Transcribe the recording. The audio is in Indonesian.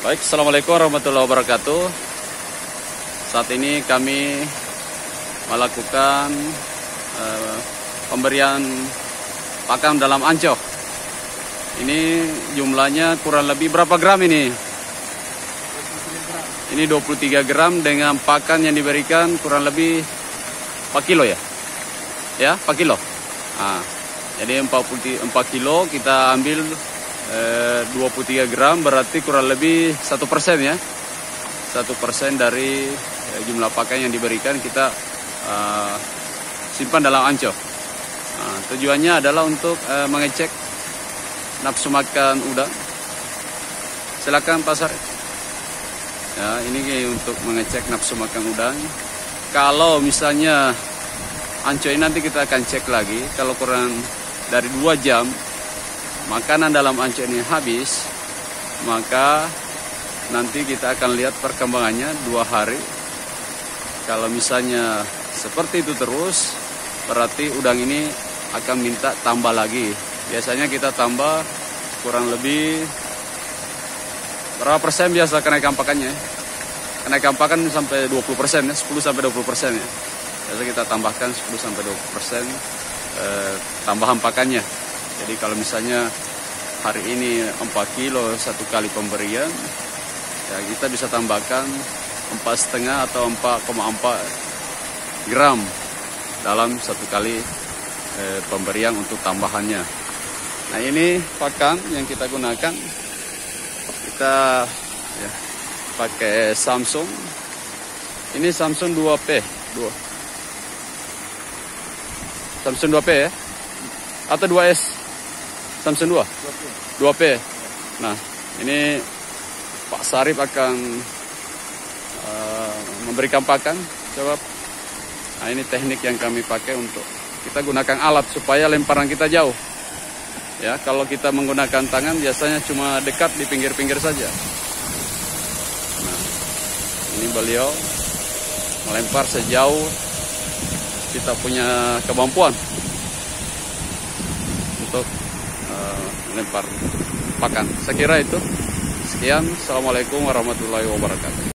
Baik, Assalamualaikum warahmatullahi wabarakatuh. Saat ini kami melakukan pemberian pakan dalam ancok. Ini jumlahnya kurang lebih berapa gram ini? Ini 23 gram dengan pakan yang diberikan kurang lebih 4 kilo ya? Ya, 4 kilo. Nah, jadi 4 kilo kita ambil 23 gram berarti kurang lebih 1% ya. 1% dari jumlah pakan yang diberikan kita simpan dalam ancok. Nah, tujuannya adalah untuk mengecek nafsu makan udang. Silakan Pak Sar. Ya, ini untuk mengecek nafsu makan udang. Kalau misalnya ancok ini nanti kita akan cek lagi, kalau kurang dari 2 jam makanan dalam ancok ini habis, maka nanti kita akan lihat perkembangannya 2 hari. Kalau misalnya seperti itu terus, berarti udang ini akan minta tambah lagi. Biasanya kita tambah kurang lebih berapa persen biasa kenaikan pakannya. Kenaikan pakan sampai 20% ya, 10-20% ya. Biasa kita tambahkan 10-20% tambahan pakannya. Jadi kalau misalnya hari ini 4 kilo 1 kali pemberian, ya kita bisa tambahkan 4,5 atau 4,4 gram dalam 1 kali pemberian untuk tambahannya. Nah, ini pakan yang kita gunakan, kita ya, pakai Samsung. Ini Samsung 2P, Samsung 2P ya, atau 2S. Samsung 2P. Nah, ini Pak Sarip akan memberikan pakan. Coba. Nah, ini teknik yang kami pakai untuk kita gunakan alat supaya lemparan kita jauh. Ya, kalau kita menggunakan tangan biasanya cuma dekat di pinggir-pinggir saja. Nah, ini beliau melempar sejauh kita punya kemampuan untuk melempar pakan. Saya kira itu. Sekian. Assalamualaikum warahmatullahi wabarakatuh.